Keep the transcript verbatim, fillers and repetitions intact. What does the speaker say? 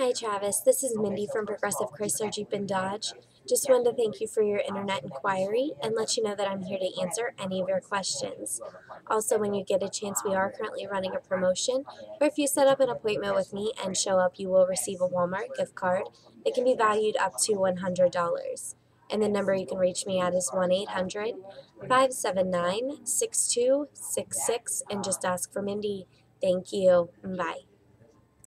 Hi Travis, this is Mindy from Progressive Chrysler Jeep and Dodge. Just wanted to thank you for your internet inquiry and let you know that I'm here to answer any of your questions. Also, when you get a chance, we are currently running a promotion where if you set up an appointment with me and show up, you will receive a Walmart gift card. It can be valued up to one hundred dollars. And the number you can reach me at is one eight hundred, five seven nine, six two six six and just ask for Mindy. Thank you. Bye.